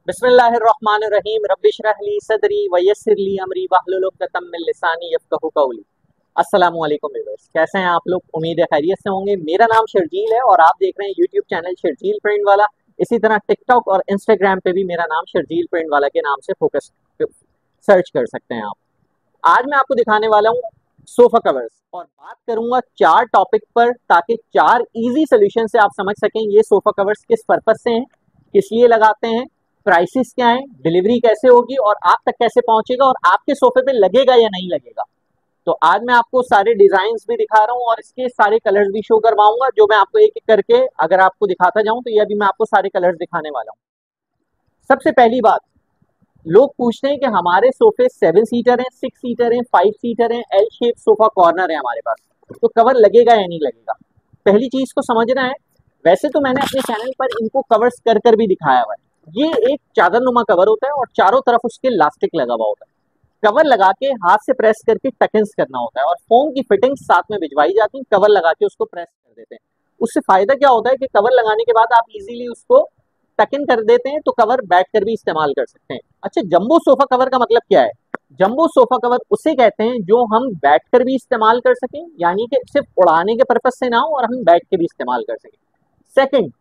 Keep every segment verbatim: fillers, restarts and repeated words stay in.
बिस्मिल्लाहिर्रहमानिर्रहीम रब्बिशरह ली सदरी वयस्सिर ली अमरी वहलुल उक़दतम मिन लिसानी यफ़क़हू क़ौली। अस्सलाम वालेकुम व्यूअर्स, कैसे हैं आप लोग? उम्मीद है खैरियत से होंगे। मेरा नाम शर्जील है और आप देख रहे हैं यूट्यूब चैनल शर्जील प्रिंट वाला। इसी तरह टिकटॉक और इंस्टाग्राम पे भी मेरा नाम शर्जील प्रिंट वाला के नाम से फोकस सर्च कर सकते हैं आप। आज मैं आपको दिखाने वाला हूँ सोफा कवर्स और बात करूंगा चार टॉपिक पर, ताकि चार इजी सोल्यूशन से आप समझ सकें ये सोफा कवर्स किस पर्पज से हैं, किस लिए लगाते हैं, प्राइसेस क्या हैं, डिलीवरी कैसे होगी और आप तक कैसे पहुंचेगा और आपके सोफे पे लगेगा या नहीं लगेगा। तो आज मैं आपको सारे डिजाइन्स भी दिखा रहा हूँ और इसके सारे कलर्स भी शो करवाऊंगा, जो मैं आपको एक एक करके अगर आपको दिखाता जाऊं तो ये अभी मैं आपको सारे कलर्स दिखाने वाला हूँ। सबसे पहली बात, लोग पूछते हैं कि हमारे सोफे सेवन सीटर हैं, सिक्स सीटर हैं, फाइव सीटर हैं, एल शेप सोफा कॉर्नर है हमारे पास, तो कवर लगेगा या नहीं लगेगा। पहली चीज को समझना है, वैसे तो मैंने अपने चैनल पर इनको कवर्स कर कर भी दिखाया हुआ है। ये एक चादरनुमा कवर होता है और चारों तरफ उसके लास्टिक लगा हुआ होता है। कवर लगा के हाथ से प्रेस करके टकिंस करना होता है और फोम की फिटिंग साथ में भिजवाई जाती है। कवर लगा के उसको प्रेस कर देते हैं। उससे फायदा क्या होता है कि कवर लगाने के बाद आप इजीली उसको टकिन कर देते हैं, तो कवर बैठ कर भी इस्तेमाल कर सकते हैं। अच्छा, जंबो सोफा कवर का मतलब क्या है? जंबो सोफा कवर उसे कहते हैं जो हम बैठ कर भी इस्तेमाल कर सकें, यानी कि सिर्फ उड़ाने के पर्पज से ना हो और हम बैठ के भी इस्तेमाल कर सकें। सेकंड,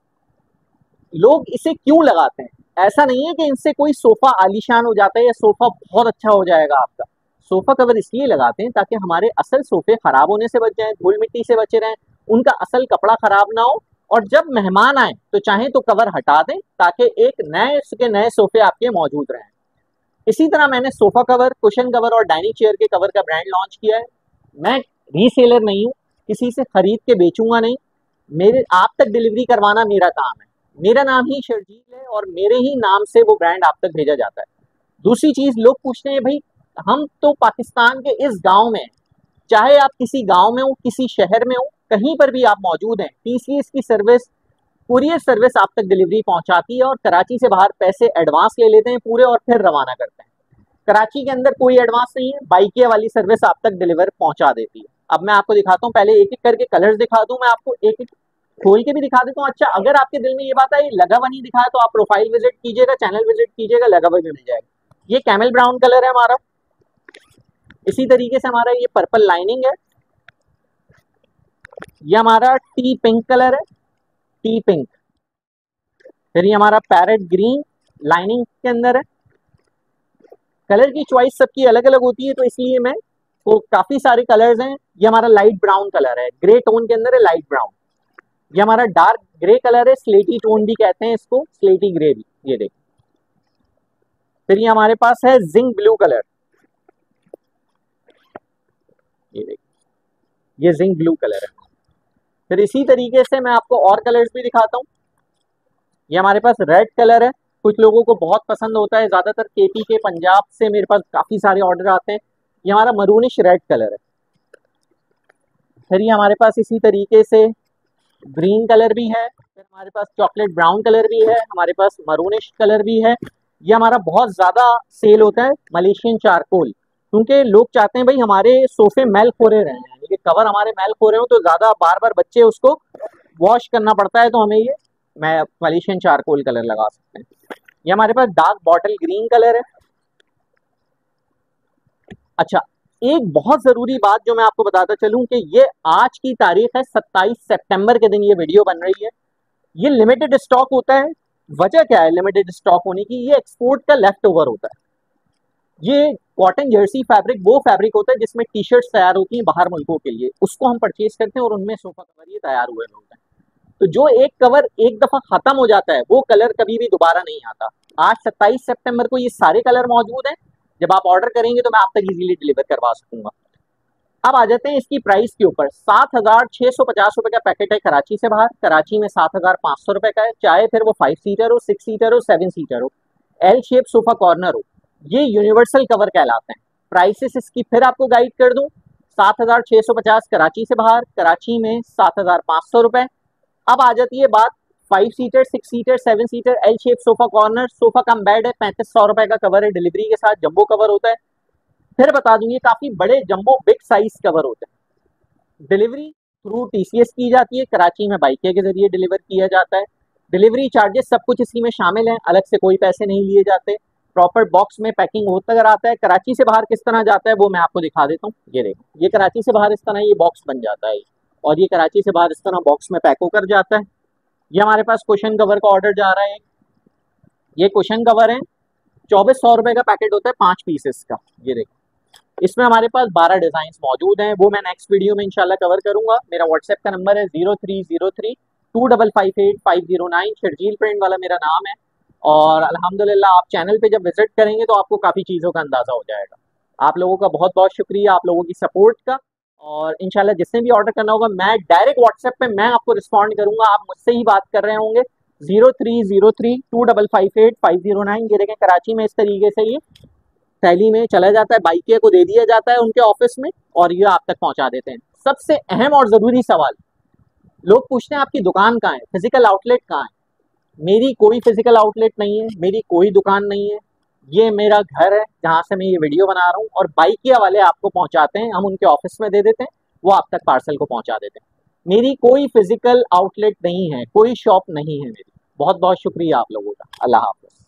लोग इसे क्यों लगाते हैं? ऐसा नहीं है कि इनसे कोई सोफा आलीशान हो जाता है या सोफा बहुत अच्छा हो जाएगा आपका। सोफा कवर इसलिए लगाते हैं ताकि हमारे असल सोफे खराब होने से बच जाएं, धूल मिट्टी से बचे रहें, उनका असल कपड़ा खराब ना हो, और जब मेहमान आए तो चाहे तो कवर हटा दें ताकि एक नए के नए सोफे आपके मौजूद रहें। इसी तरह मैंने सोफा कवर, कुशन कवर और डाइनिंग चेयर के कवर का ब्रांड लॉन्च किया है। मैं रीसेलर नहीं हूँ, किसी से खरीद के बेचूंगा नहीं, मेरे आप तक डिलीवरी करवाना मेरा काम है। मेरा नाम ही शर्जील है और मेरे ही नाम से वो ब्रांड आप तक भेजा जाता है। दूसरी चीज, लोग पूछते हैं भाई हम तो पाकिस्तान के इस गांव में, चाहे आप किसी गांव में हो, किसी शहर में हो, कहीं पर भी आप मौजूद हैं, टीसीएस की सर्विस, कुरियर सर्विस आप तक डिलीवरी पहुंचाती है और कराची से बाहर पैसे एडवांस ले लेते हैं पूरे और फिर रवाना करते हैं। कराची के अंदर कोई एडवांस नहीं है, बाइकिया वाली सर्विस आप तक डिलीवर पहुंचा देती है। अब मैं आपको दिखाता हूँ, पहले एक एक करके कलर्स दिखा दूं, मैं आपको एक एक खोल के भी दिखा देता हूँ। अच्छा, अगर आपके दिल में ये बात है लगा हुआ नहीं दिखाया तो आप प्रोफाइल विजिट कीजिएगा, चैनल विजिट कीजिएगा, लगा हुआ भी मिल जाएगा। ये कैमल ब्राउन कलर है हमारा। इसी तरीके से हमारा ये पर्पल लाइनिंग है। ये हमारा टी पिंक कलर है, टी पिंक। फिर ये हमारा पैरेट ग्रीन लाइनिंग के अंदर है। कलर की चॉइस सबकी अलग अलग होती है, तो इसलिए मैं तो काफी सारे कलर्स हैं। ये हमारा लाइट ब्राउन कलर है, ग्रे टोन के अंदर है, लाइट ब्राउन। ये हमारा डार्क ग्रे कलर है, स्लेटी टोन भी कहते हैं इसको, स्लेटी ग्रे भी, ये देखिए। फिर ये हमारे पास है जिंक ब्लू कलर, ये देखिए, ये जिंक ब्लू कलर है। फिर इसी तरीके से मैं आपको और कलर्स भी दिखाता हूँ। ये हमारे पास रेड कलर है, कुछ लोगों को बहुत पसंद होता है, ज्यादातर केपी के, पंजाब से मेरे पास काफी सारे ऑर्डर आते हैं। ये हमारा मरूनिश रेड कलर है। फिर ये हमारे पास इसी तरीके से ग्रीन कलर भी है। फिर हमारे पास चॉकलेट ब्राउन कलर भी है, हमारे पास मरूनिश कलर भी है। ये हमारा बहुत ज्यादा सेल होता है मलेशियन चारकोल, क्योंकि लोग चाहते हैं भाई हमारे सोफे मैल खोरे रहे हैं, यानी कि कवर हमारे मैल खोरे हो तो ज्यादा बार बार बच्चे उसको वॉश करना पड़ता है, तो हमें ये मैं मलेशियन चारकोल कलर लगा सकते हैं। ये हमारे पास डार्क बॉटल ग्रीन कलर है। अच्छा, एक बहुत जरूरी बात जो मैं आपको बताता चलूं कि ये आज की तारीख है सत्ताईस सितंबर के दिन ये वीडियो बन रही है। ये लिमिटेड स्टॉक होता है। वजह क्या है लिमिटेड स्टॉक होने की? ये एक्सपोर्ट का लेफ्ट ओवर होता है। ये कॉटन जर्सी फैब्रिक वो फैब्रिक होता है जिसमें टी शर्ट्स तैयार होती हैं बाहर मुल्कों के लिए, उसको हम परचेज करते हैं और उनमें सोफा कवर ये तैयार हुए होते हैं। तो जो एक कवर एक दफा खत्म हो जाता है वो कलर कभी भी दोबारा नहीं आता। आज सत्ताईस सितंबर को ये सारे कलर मौजूद हैं। जब आप ऑर्डर करेंगे तो मैं आप तक इजीली डिलीवर करवा सकूंगा। अब आ जाते हैं इसकी प्राइस के ऊपर। सात हजार छह सौ पचास रुपए का पैकेट है कराची से बाहर, कराची में सात हजार पांच सौ रुपए का है, चाहे फिर वो फाइव सीटर हो, सिक्स सीटर हो, सेवन सीटर हो, एल शेप सोफा कॉर्नर हो, ये यूनिवर्सल कवर कहलाते हैं। प्राइसेस इसकी फिर आपको गाइड कर दूं, सात हजार छह सौ पचास कराची से बाहर, कराची में सात हजार पांच सौ रुपए। अब आ जाती है बात five seater, six seater, seven seater, L shape sofa corner, sofa cum bed है, पैंतीस सौ रुपए का कवर है, डिलीवरी के साथ जंबो कवर होता है। फिर बता दूं ये काफी बड़े जंबो बिग साइज कवर होते हैं। डिलीवरी थ्रू टीसीएस की जाती है, कराची में बाइकिया के जरिए डिलीवर किया जाता है। डिलीवरी चार्जेस सब कुछ इसी में शामिल है, अलग से कोई पैसे नहीं लिए जाते। प्रॉपर बॉक्स में पैकिंग होता अगर आता है। कराची से बाहर किस तरह जाता है वो मैं आपको दिखा देता हूँ। ये देखो, ये कराची से बाहर इस तरह ये बॉक्स बन जाता है, और ये कराची से बाहर इस तरह बॉक्स में पैक होकर जाता है। ये हमारे पास कुशन कवर का ऑर्डर जा रहा है। ये कुशन कवर है, चौबीस सौ रुपए का पैकेट होता है पांच पीसेस का। ये देखो, इसमें हमारे पास बारह डिजाइन मौजूद हैं, वो मैं नेक्स्ट वीडियो में इंशाल्लाह कवर करूंगा। मेरा व्हाट्सएप का नंबर है zero three zero three two double five eight five zero nine. Sharjeel print वाला मेरा नाम है। और अल्हम्दुलिल्लाह आप चैनल पे जब विजिट करेंगे तो आपको काफ़ी चीज़ों का अंदाज़ा हो जाएगा। आप लोगों का बहुत बहुत शुक्रिया, आप लोगों की सपोर्ट का। और इंशाल्लाह जिसने भी ऑर्डर करना होगा मैं डायरेक्ट व्हाट्सएप पे मैं आपको रिस्पॉन्ड करूंगा। आप मुझसे ही बात कर रहे होंगे। Zero three zero three two double five eight five zero nine. ये देखें, कराची में इस तरीके से ये थैली में चला जाता है, बाइकिया को दे दिया जाता है उनके ऑफिस में, और ये आप तक पहुंचा देते हैं। सबसे अहम और ज़रूरी सवाल, लोग पूछते हैं आपकी दुकान कहाँ है, फिजिकल आउटलेट कहाँ है। मेरी कोई फिजिकल आउटलेट नहीं है, मेरी कोई दुकान नहीं है। ये मेरा घर है जहाँ से मैं ये वीडियो बना रहा हूँ, और बाइकिया वाले आपको पहुंचाते हैं, हम उनके ऑफिस में दे देते हैं, वो आप तक पार्सल को पहुंचा देते हैं। मेरी कोई फिजिकल आउटलेट नहीं है, कोई शॉप नहीं है मेरी। बहुत बहुत शुक्रिया आप लोगों का। अल्लाह हाफ़िज़।